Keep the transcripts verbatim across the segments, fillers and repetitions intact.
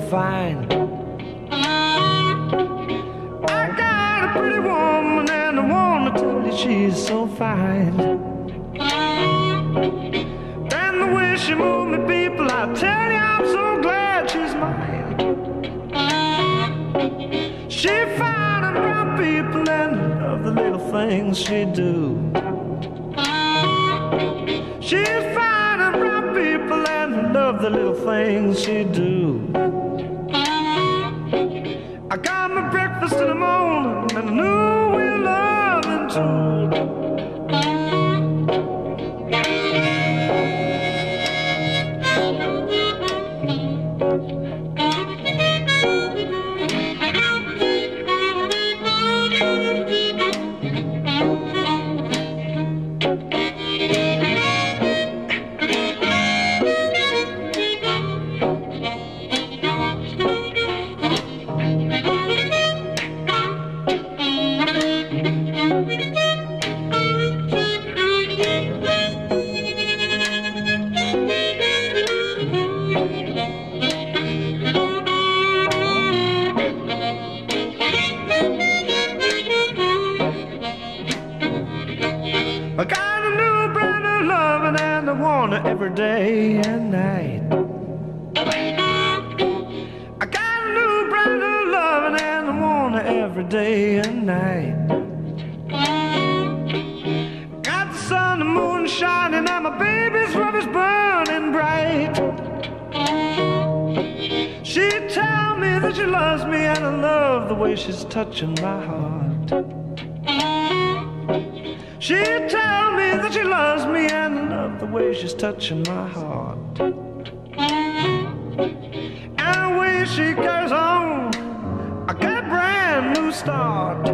fine. I got a pretty woman and I wanna tell you she's so fine. And the way she moved me, people, I tell you I'm so glad she's mine. She fine and brown people and love the little things she do. She's fine and brown people and love the little things she do. I got my breakfast in the morning and I knew we're loving too. I got a new brand of loving and I want it every day and night. I got a new brand of loving and I want it every day and night. Got the sun, the moon shining and my baby's love is burning bright. She tell me that she loves me and I love the way she's touching my heart. She tell me that she loves me and I love the way she's touching my heart. And the way she carries on, I got a brand new start.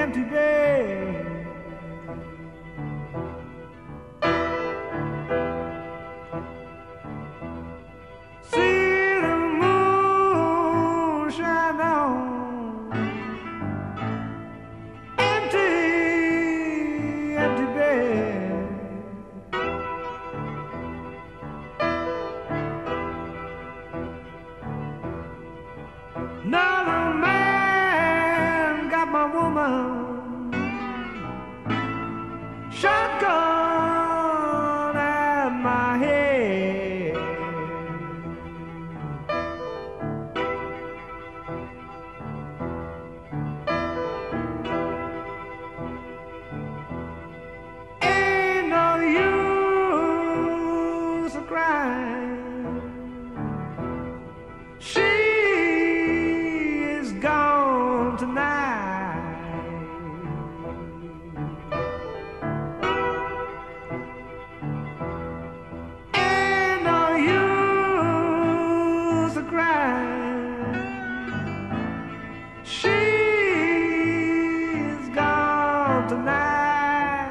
empty bed. See the moon shine on empty, empty bed. Another man got my woman, shotgun at my head. Ain't no use of crying. She gone tonight. Ain't no use of crying. She's gone tonight.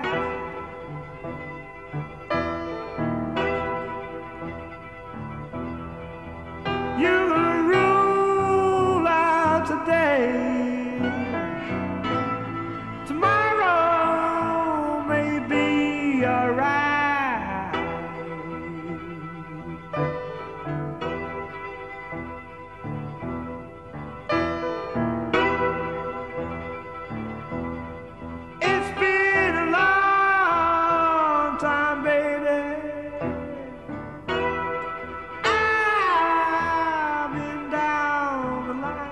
You today, tomorrow may be alright. It's been a long time, baby. I've been down the line.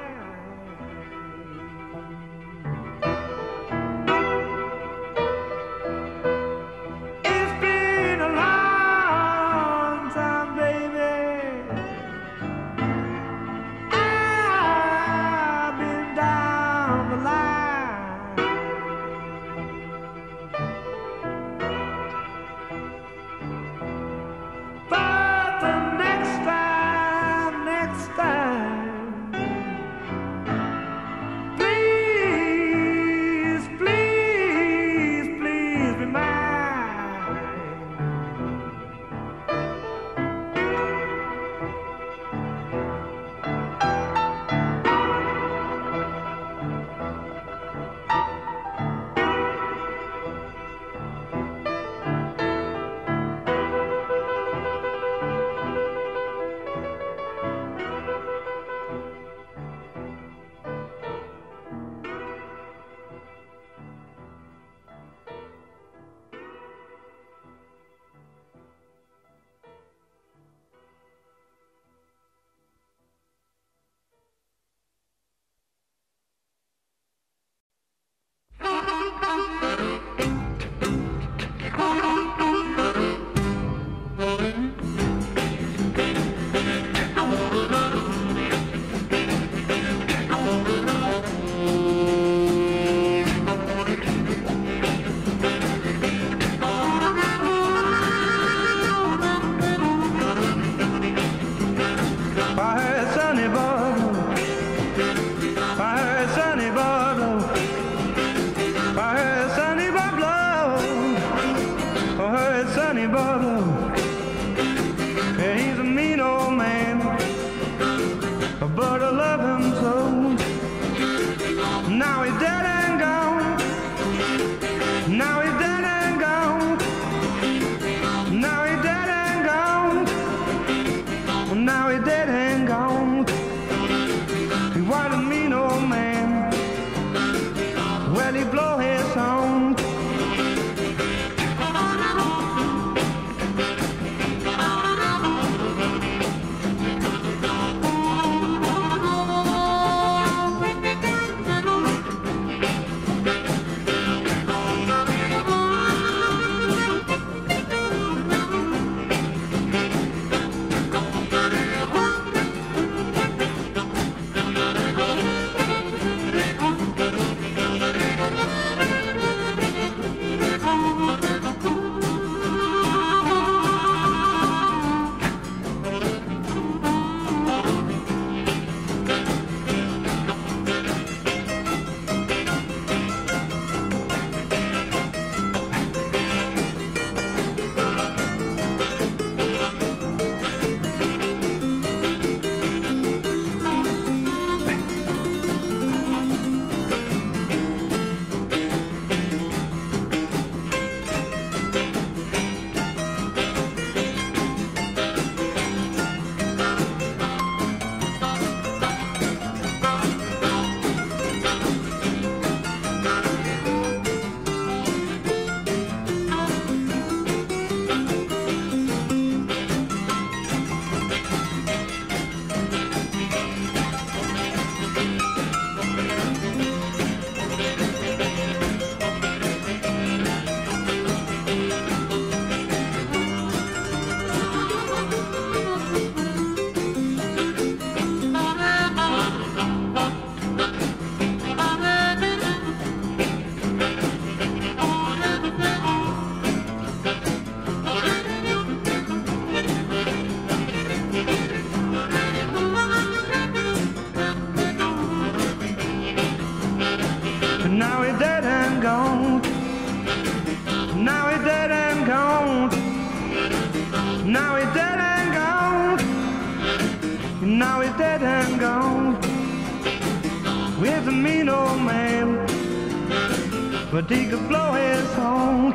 Now he's dead and gone. Now he's dead and gone. Now he's dead and gone. Now he's dead and gone. With a mean old man, but he could blow his horn.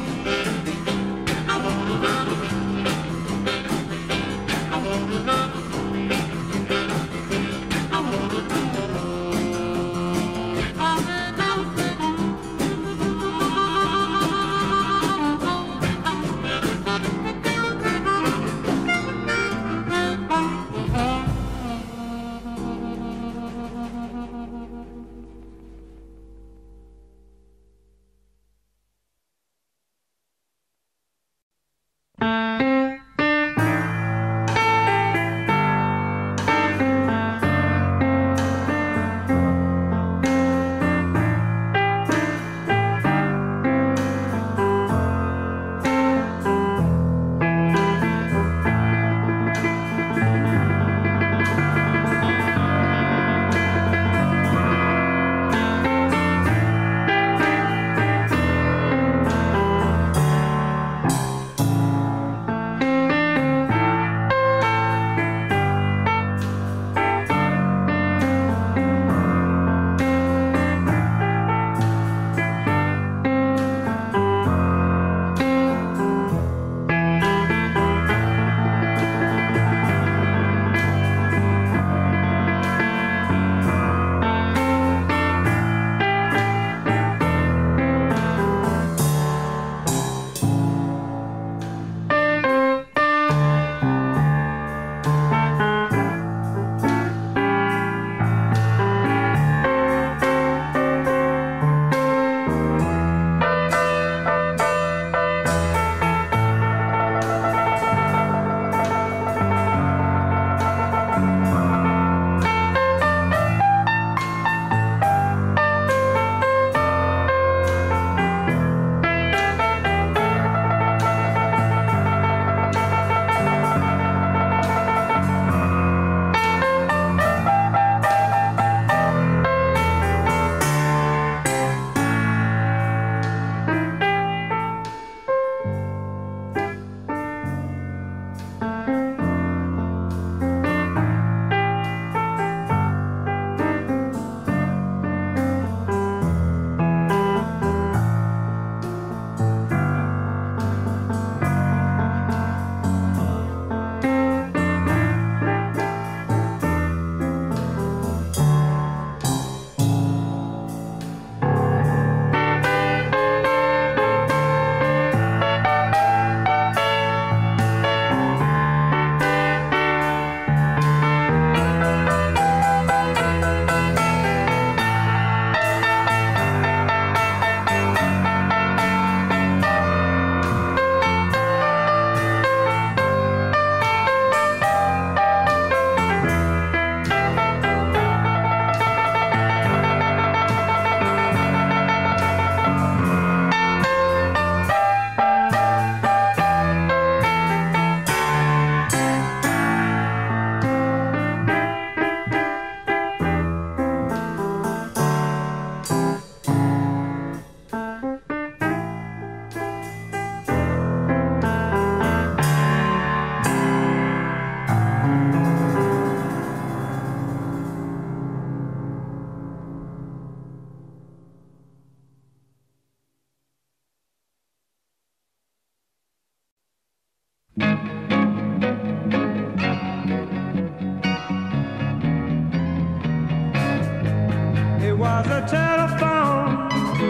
It was a telephone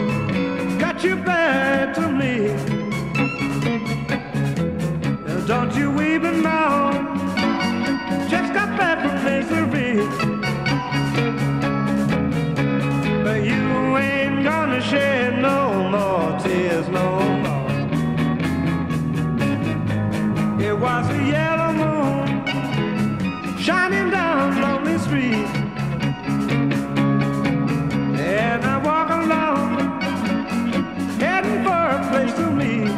got you back to me. Don't you even know? Just got back from misery. But you ain't gonna shed no more tears no more. It was a yellow moon shining down lonely street. And I walk along, heading for a place to meet.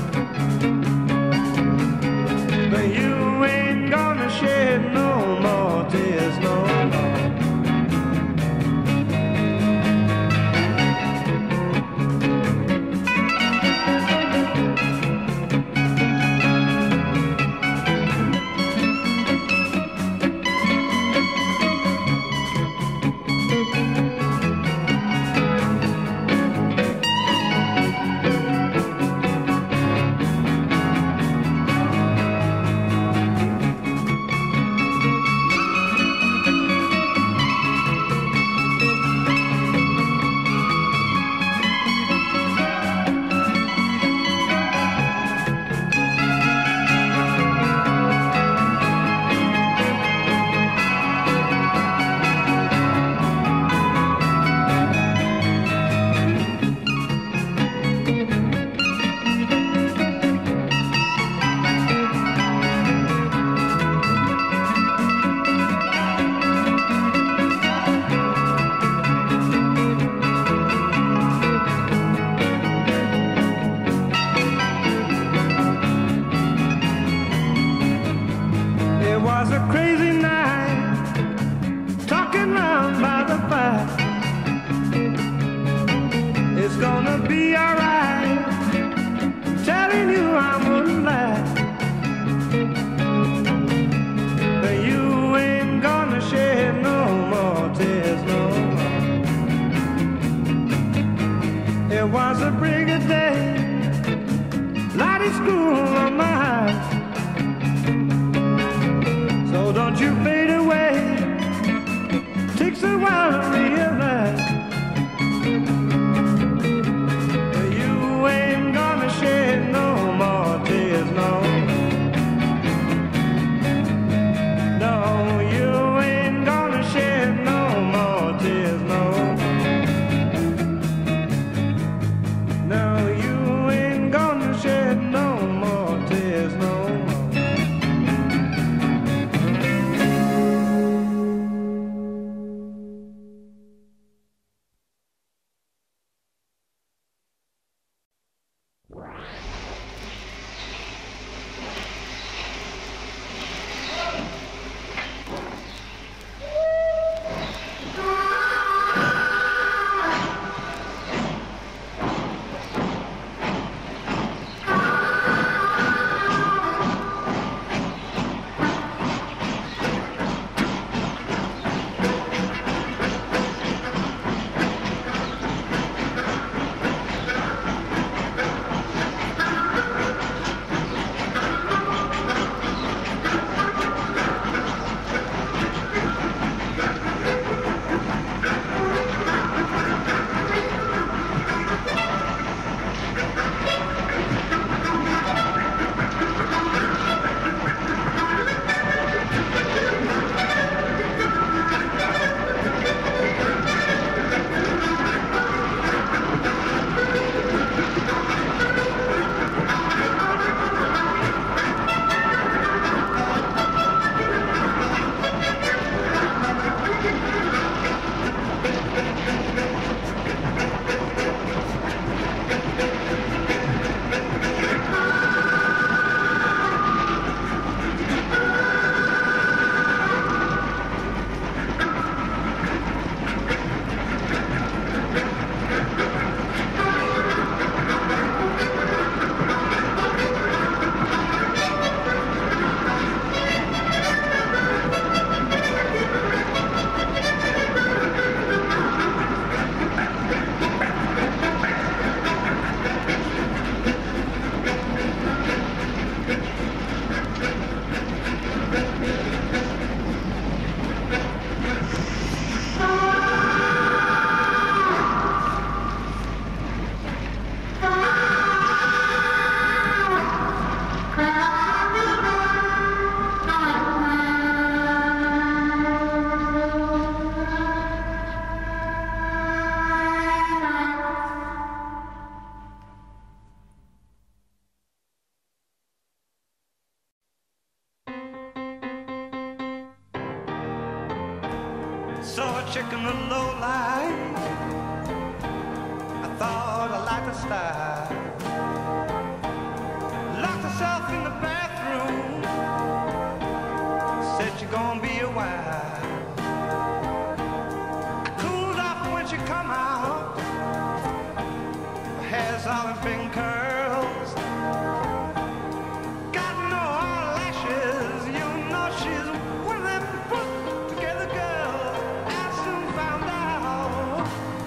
But you ain't gonna shed no more tears no more. gonna be alright. Telling you I wouldn't lie. You ain't gonna shed no more tears no more. It was a bigger day, light is school on my eyes. So don't you fade away, takes a while to realize. You ain't gonna shed no more tears no more. No, you ain't gonna shed no more tears no more. No, you ain't gonna shed no more tears no more. Saw a chick in the low light, I thought I liked her style. Locked herself in the bathroom, said you're gonna be a while. I cooled off when she come out, her hair's all in pink curls, got no eyelashes, you know she's one of them put together girls. I soon found out,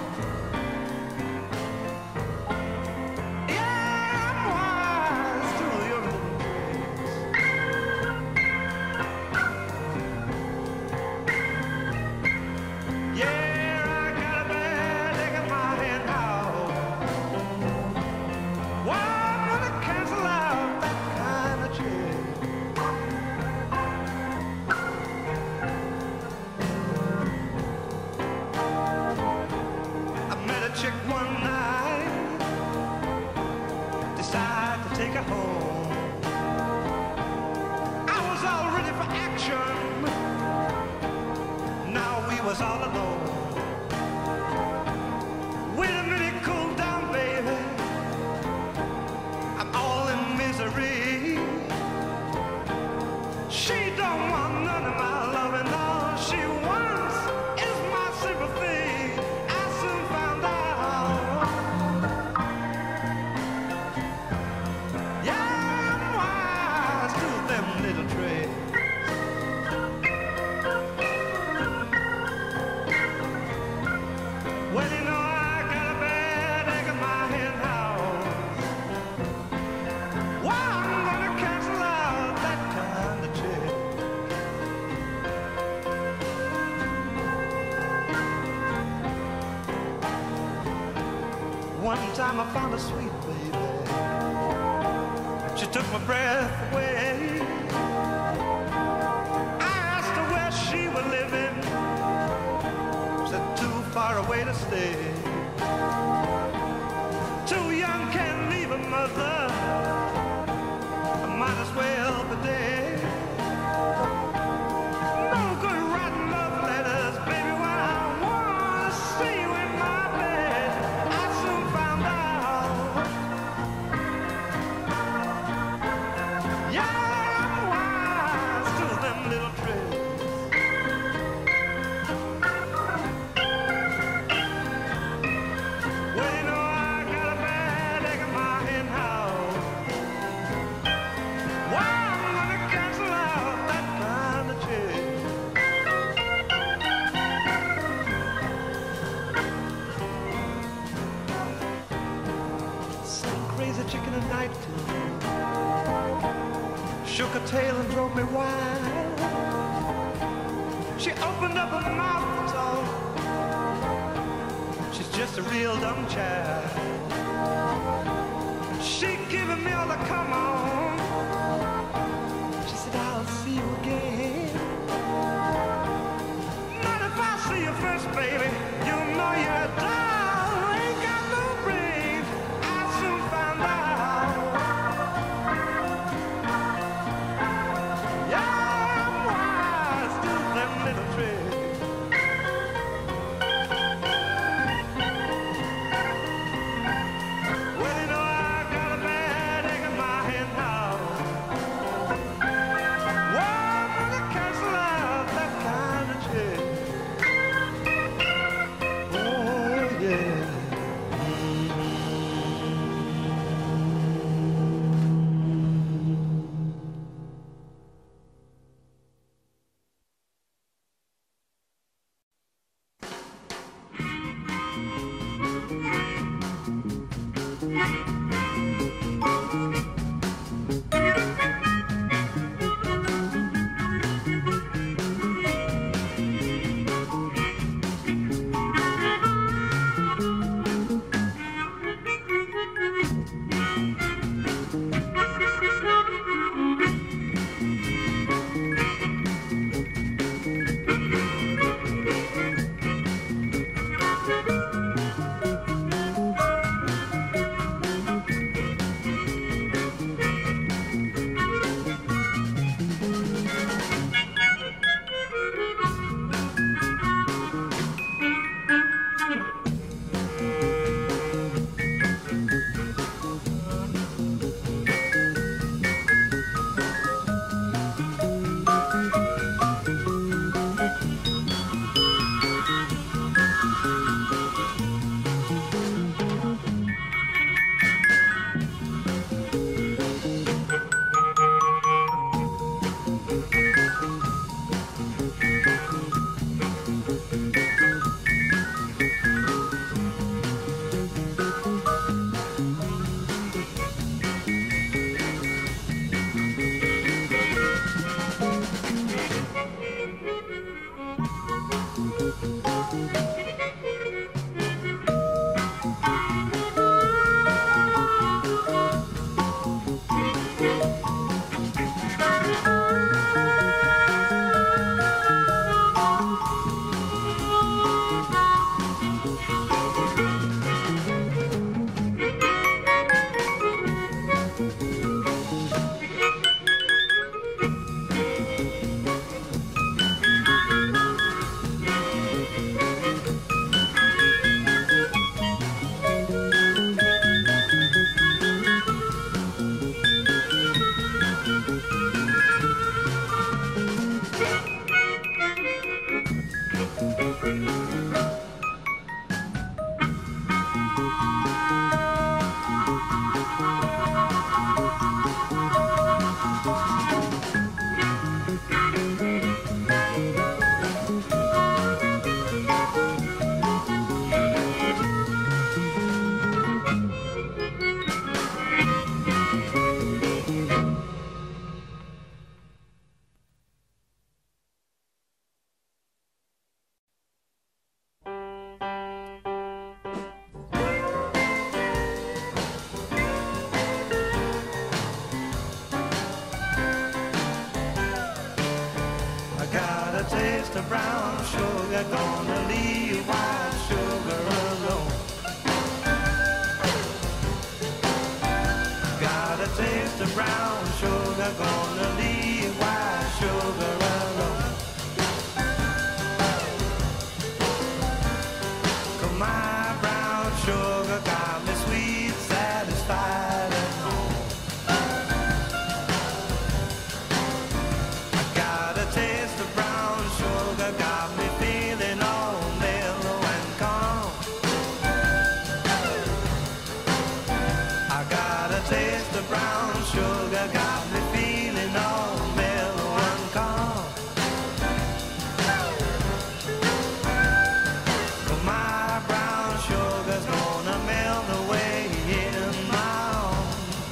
yeah, I'm wise to your little tricks. Yeah, I got a bad leg in my head now. Why I'm gonna cancel out that kind of chick. I met a chick one night, decided to take her home. I was all ready for action, now we was all alone. Wait a minute, cool down, baby, I'm all in misery. She don't want none of my loving, all she wants is my sympathy. I soon found out, One time I found a sweet baby. She took my breath away. I asked her where she was living. Said too far away to stay. Too young, can't leave a mother. I might as well be dead. No good writing love letters, baby, when I wanna see you in my bed. I soon found out. Yeah, I'm wise to them little tricks. Well, you know I got a bad egg in my hen house. Why I'm gonna cancel out that kind of chick. Some crazy chicken at night shook her tail and drove me wild. She opened up her mouth to talk. She's just a real dumb child. She giving me all the come on. She said, I'll see you again. Not if I see you first, baby. You know you're a doll. Ain't got no brain. I soon found out. Yeah, I'm wise to them little tricks. Well, you know I got a bad egg in my hen sugar, gonna leave white sugar alone. Got a taste of brown sugar, gonna leave white sugar alone. 'Cause my brown sugar got me sweet, satisfied at home. I got a taste of brown sugar, got me feeling all mellow and calm. I got a taste of brown sugar, got me feeling all mellow and calm. 'Cause my brown sugar's gonna melt away in my arms.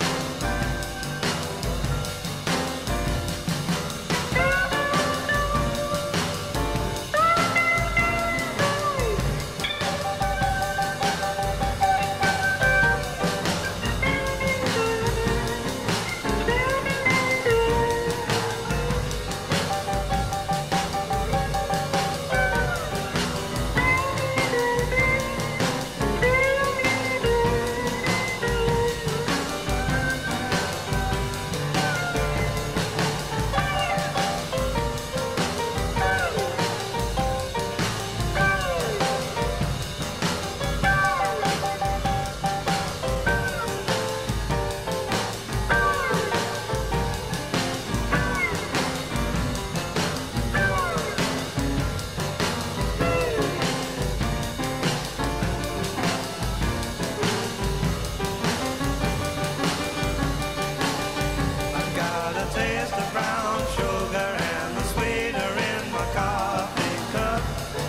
Taste of brown sugar and the sweeter in my coffee cup.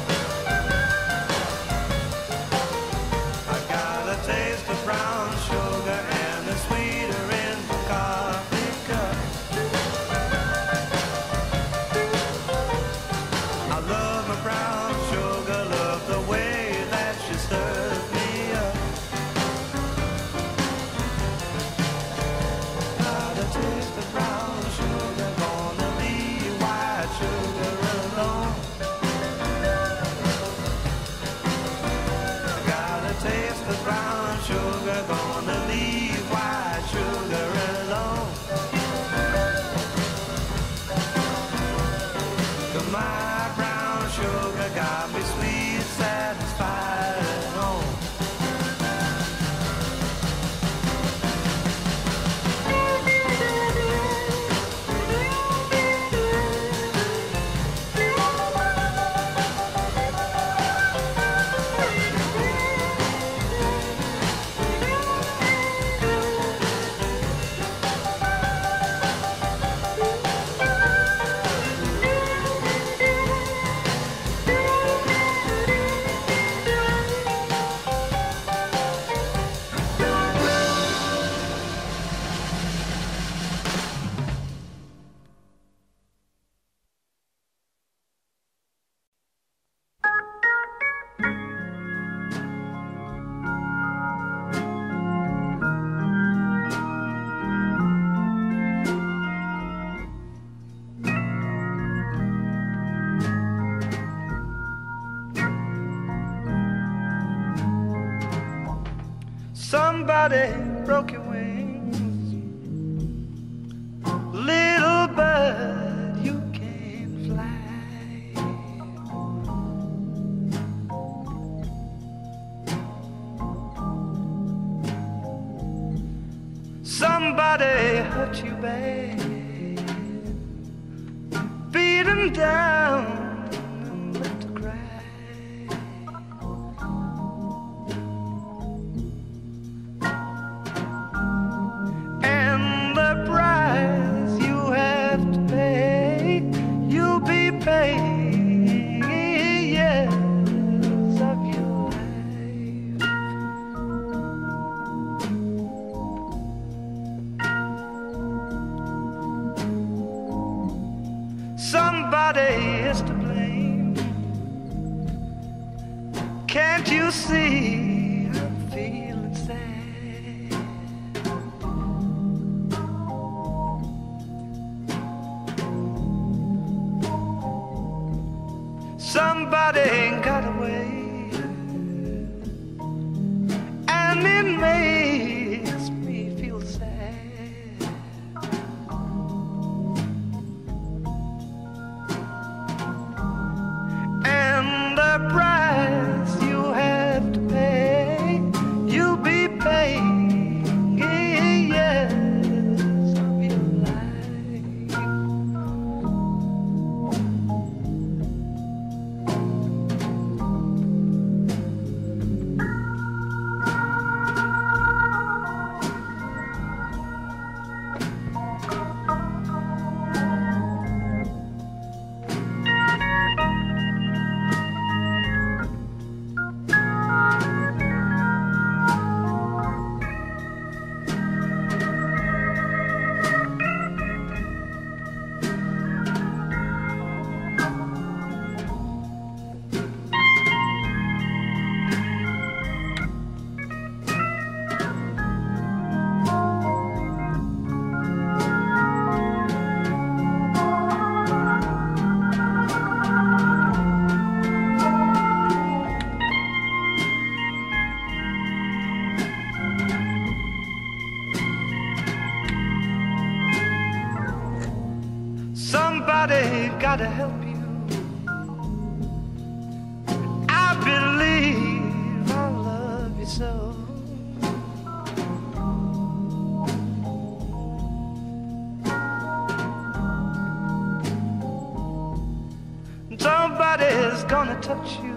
I got a taste of brown sugar and the sweeter in my coffee cup. I love my brown sugar, love the way that she stirs me up. Got a taste of brown sugar, gonna leave white sugar alone. Got a taste of brown sugar, gonna leave white sugar alone. 'Cause my brown sugar got me sweet, satisfied at home. Somebody broke your wings, little bird, you can't fly. Somebody hurt you bad, beat him down and left to cry. Years of your life. Somebody is to blame. Can't you see I'm feeling sad? Somebody makes me feel sad. And the price you have to pay, you'll be paying, yes, of your life. Somebody gotta help you. I believe I love you so. Somebody's gonna touch you.